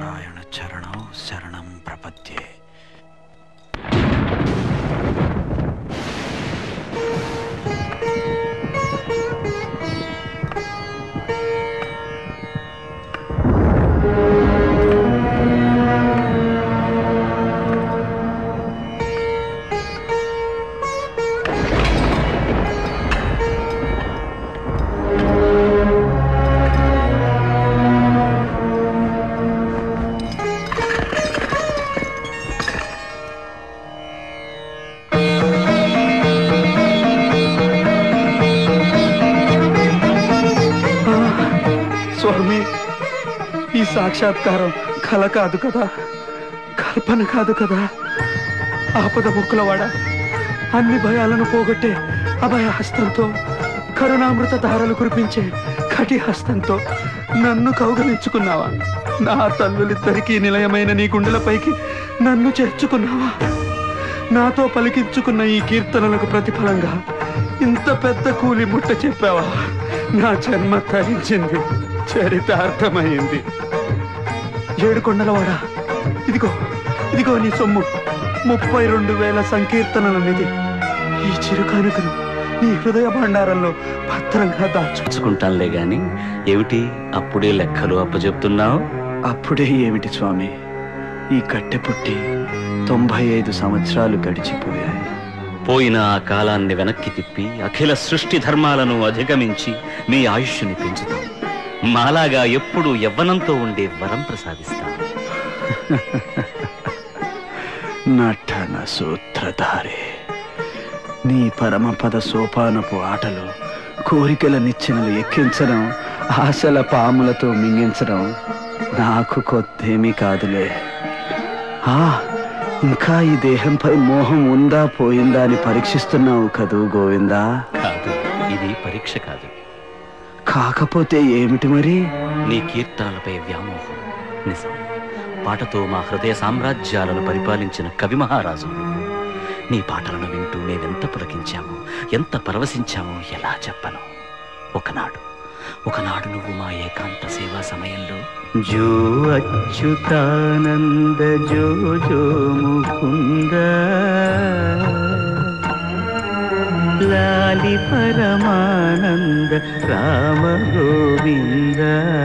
నారాయణ చరణం శరణం ప్రపద్యే. స్వామి, ఈ సాక్షాత్కారం కల కాదు కదా, కల్పన కాదు కదా. ఆపద ముక్కులవాడ, అన్ని భయాలను పోగొట్టే అభయ హస్తంతో, కరుణామృత ధారలు కురిపించే కటి హస్తంతో నన్ను కౌగలించుకున్నావా? నా తల్లులిద్దరికీ నిలయమైన నీ గుండెలపైకి నన్ను చేర్చుకున్నావా? నాతో పలికించుకున్న ఈ కీర్తనలకు ప్రతిఫలంగా ఇంత పెద్ద కూలి ముట్ట చెప్పావా? నా జన్మ తరించింది, చరితార్థమైంది. ఏడుకొండలవాడా, ఇదిగో ఇదిగో నీ సొమ్ము, 32,000 సంకీర్తనల నిధి. ఈ చిరుకానుకను నీ హృదయ భండారంలో భద్రంగా దాచుకుంటానులే గాని, ఏమిటి అప్పుడే లెక్కలు అప్పచెప్తున్నావు? అప్పుడే ఏమిటి స్వామి, ఈ కట్టె పుట్టి 95 సంవత్సరాలు గడిచిపోయాయి. పోయిన ఆ కాలాన్ని వెనక్కి తిప్పి అఖిల సృష్టి ధర్మాలను అధిగమించి మీ ఆయుష్ని పెంచుతాం. మాలాగా ఎప్పుడు యవ్వనంతో ఉండే వరం ప్రసాదిస్తాం. నటన సూత్రధారే, నీ పరమపద సోపానపు ఆటలు, కోరికల నిచ్చెనలు ఎక్కించడం, ఆశల పాములతో మింగించడం నాకు కొత్తేమీ కాదులే. ఇంకా ఈ దేహంపై మోహం ఉందా పోయిందా అని పరీక్షిస్తున్నావు కదూ గోవిందా? కాదు, ఇది పరీక్ష కాదు. కాకపోతే ఏమిటి మరి? నీ కీర్తనలపై వ్యామోహం. నిజం, పాటతో మా హృదయ సామ్రాజ్యాలను పరిపాలించిన కవి మహారాజు. నీ పాటలను వింటూ మేమెంత పులకించామో, ఎంత పరవశించామో ఎలా చెప్పను. ఒకనాడు నువ్వు మా ఏకాంత సేవా సమయంలో జో అచ్యుతానంద జో జో ముకుంద లాలి పరమానంద రామ గోవింద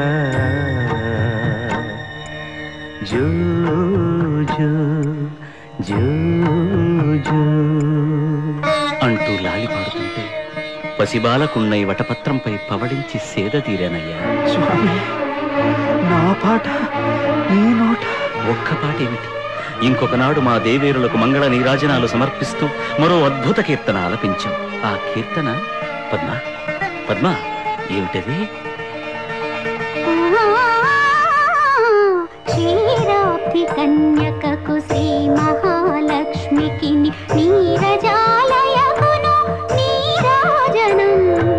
జో జో జో జో అంటూ లాలి పాడుతుంటే పసిబాలకున్నై వటపత్రంపై పవడించి సేద తీరానయ్యా. స్వామి, నా పాట నీ నోట? ఒక్క పాట ఏమిటి, ఇంకొకనాడు మా దేవేరులకు మంగళ నీరాజనాలు సమర్పిస్తూ మరో అద్భుత కీర్తన ఆలపించాం. ఆ కీర్తన పద్మ పద్మ ఏమిటది? క్షీరాబ్ది కన్యకకు శ్రీ మహాలక్ష్మికి నీరజాలయకును నీరాజనం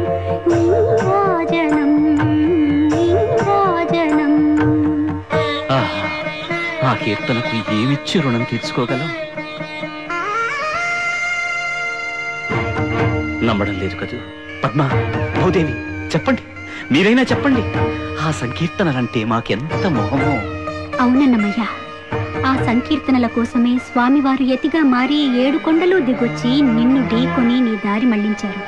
నీరాజనం నీరాజనం. ఆ కీర్తనకు ఏమిచ్చి రుణం తీర్చుకోగలం? నమ్మడం లేదు కదూ పద్మ, భూదేవి, చెప్పండి, మీరైనా చెప్పండి. ఆ సంకీర్తనలంటే మాకెంత మోహమో. అవునన్నమయ్యా, ఆ సంకీర్తనల కోసమే స్వామివారు యతిగా మారి 7 కొండలు దిగొచ్చి నిన్ను ఢీకొని నీ దారి మళ్లించారు.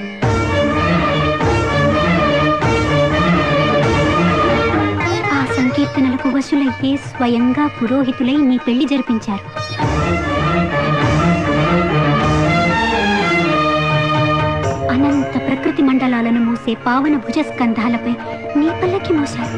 ఆ సంకీర్తనలకు వశులైతే స్వయంగా పురోహితులై నీ పెళ్లి జరిపించారు. అనంత ప్రకృతి మండలాలను మూసే పావన భుజస్కంధాలపై నీ పల్లకి మోశారు.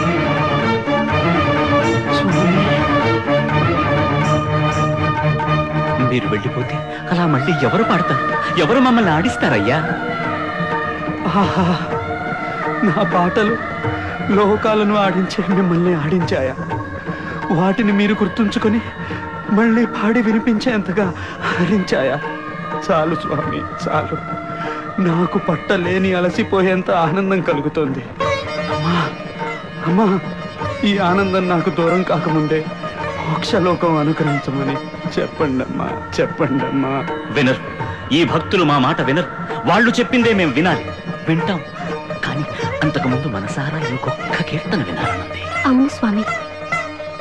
మీరు వెళ్ళిపోతే అలా మళ్ళీ ఎవరు పాడతారు, ఎవరు మమ్మల్ని ఆడిస్తారయ్యా? ఆహా, నా పాటలు లోకాలను ఆడించే మిమ్మల్ని ఆడించాయా? వాటిని మీరు గుర్తుంచుకొని మళ్ళీ పాడి వినిపించేంతగా ఆడించాయా? చాలు స్వామి, చాలు. నాకు పట్టలేని అలసిపోయేంత ఆనందం కలుగుతోంది. అమ్మా అమ్మా, ఈ ఆనందం నాకు దూరం కాకముందే మోక్షలోకం అనుగ్రహించమని చెప్పండమ్మా, చెప్పండమ్మా. వినరు, ఈ భక్తులు మా మాట వినరు. వాళ్ళు చెప్పిందే మేము వినాలి, వింటాం. కానీ అంతకుముందు మనసారా ఇంకొక కీర్తన వినాలన్నది. అవును స్వామి,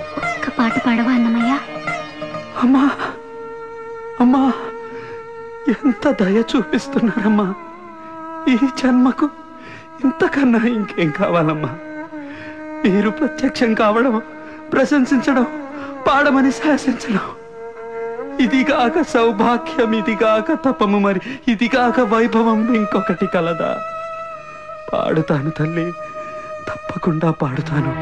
పాట పాడవా అన్నమయ్య? అమ్మా అమ్మా, ఎంత దయ చూపిస్తున్నారమ్మా! ఈ జన్మకు ఇంతకన్నా ఇంకేం కావాలమ్మా? మీరు ప్రత్యక్షం కావడం, ప్రశంసించడం, పాడమని శాసించడం, ఇదిగాక సౌభాగ్యం, ఇదిగాక తపము, మరి ఇదిగాక వైభవం ఇంకొకటి కలదా? పాడుతాను తల్లి, తప్పకుండా పాడుతాను.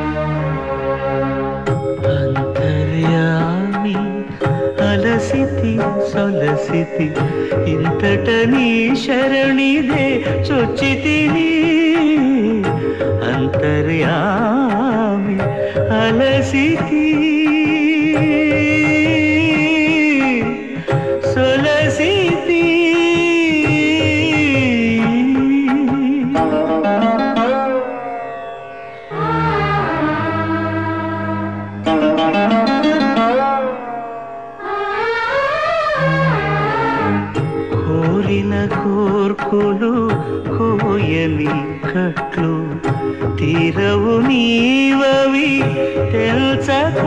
అంతర్యామి అలసితి సొలసితి ఇంతట నీ శరణిదే చొచ్చితిని. అంతర్యామి అలసితి సొలసితి కోరిన కోర్కులు కోయని కట్లు తీరవు నీవవి తెల్చక.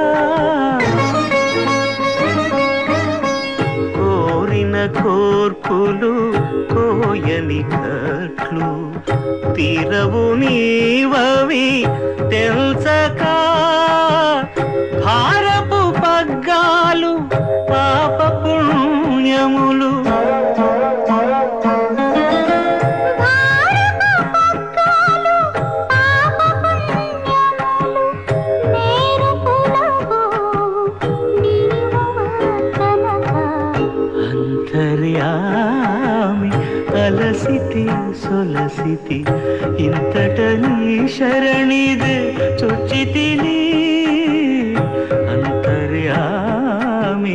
కోరిన కోర్కులు కోయని కట్లు తీరవు నీవవి తెల్చక. భారపు పగ్గాలు పాప పుణ్యములు అంతర్యామి అలసితి సొలసితి ఇంతట నీ శరణిదే చొచ్చితిని. అంతర్యామి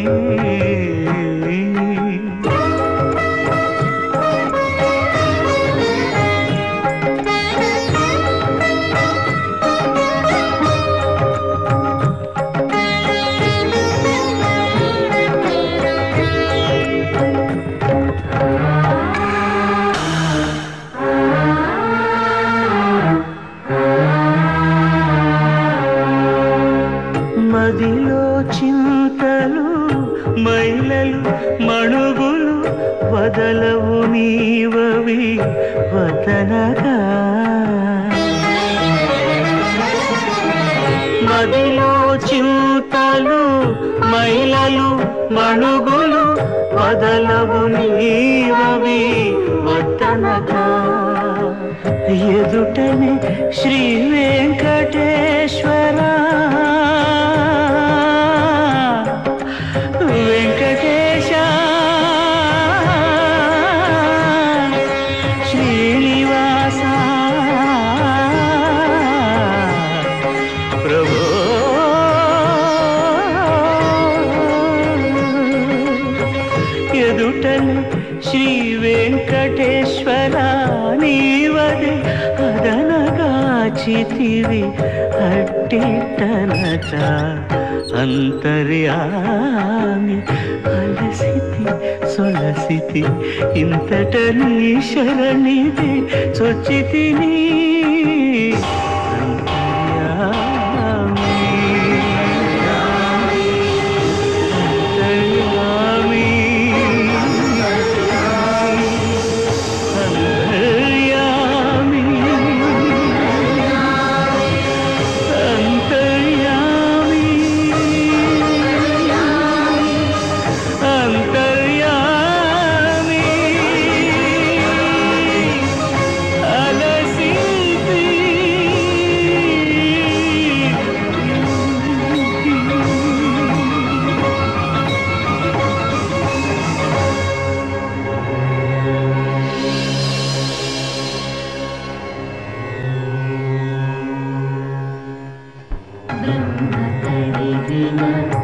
మదిలో చింతలు మైలలు మణుగులు వదలవు నీవవి వదనగా. మదిలో చింతలు మైలలు మణుగులు వదలవు నీవవి వదనగా. ఎదుటనే శ్రీ వెంకటేశ్వర వెంకటేశ శ్రీనివాస ప్రభో ఎదుటనే శ్రీ వెంకటేశ్వర నీవదే అదనగాచితివి అట్టిటనట. అంతర్యామి అలసితి సొలసితి ఇంతట నీ శరణిదే చొచ్చితిని. బ్రహ్మ